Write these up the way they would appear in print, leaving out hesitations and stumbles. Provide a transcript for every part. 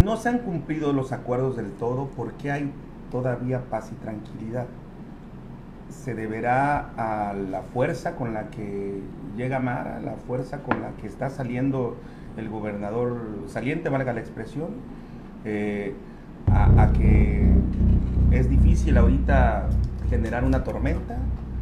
no se han cumplido los acuerdos del todo, ¿por qué hay todavía paz y tranquilidad? ¿Se deberá a la fuerza con la que llega Mara, la fuerza con la que está saliendo el gobernador saliente, valga la expresión, a que es difícil ahorita generar una tormenta?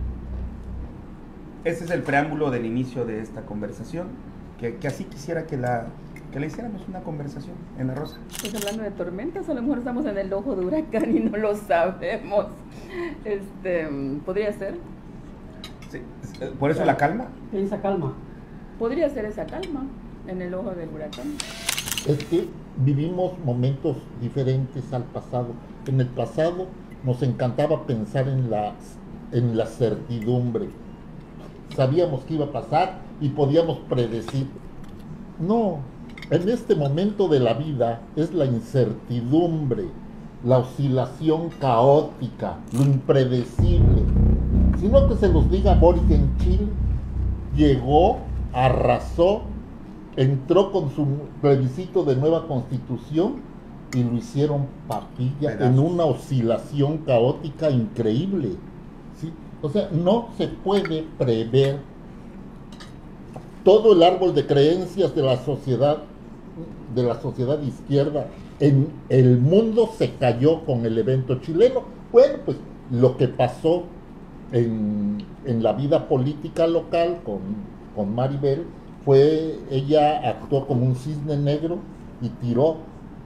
Ese es el preámbulo del inicio de esta conversación, que así quisiera que la hiciéramos una conversación en La Rosa. Pues hablando de tormentas, a lo mejor estamos en el ojo de huracán y no lo sabemos. ¿Podría ser? Sí, por eso la calma. Esa calma. Podría ser esa calma en el ojo del huracán. Es que vivimos momentos diferentes al pasado. En el pasado nos encantaba pensar en la certidumbre. Sabíamos que iba a pasar y podíamos predecir. No, en este momento de la vida es la incertidumbre, la oscilación caótica, lo impredecible. Sino que se los diga Boric en Chile, llegó, arrasó, entró con su plebiscito de nueva constitución y lo hicieron papilla en una oscilación caótica increíble. ¿Sí? O sea, no se puede prever todo el árbol de creencias de la sociedad izquierda en el mundo se cayó con el evento chileno. Bueno, pues lo que pasó en la vida política local con Maribel fue, ella actuó como un cisne negro y tiró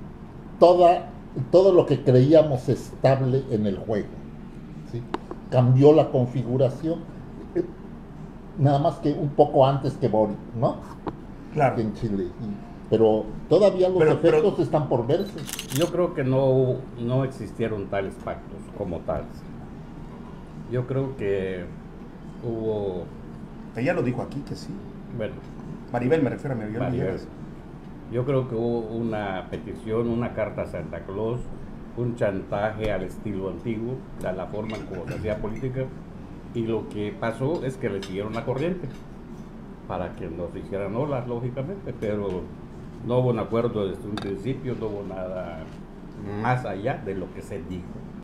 todo lo que creíamos estable en el juego, ¿sí? Cambió la configuración, nada más que un poco antes que Boric, ¿no? Claro. En Chile. Pero todavía los efectos están por verse. Yo creo que no existieron tales pactos como tales. Yo creo que hubo... Ella lo dijo aquí que sí. Bueno, Maribel, me refiero a Maribel. Yo creo que hubo una petición, una carta a Santa Claus, un chantaje al estilo antiguo, a la forma en cómo se hacía política, y lo que pasó es que le siguieron la corriente para que nos hicieran olas, lógicamente, pero no hubo un acuerdo desde un principio, no hubo nada más allá de lo que se dijo.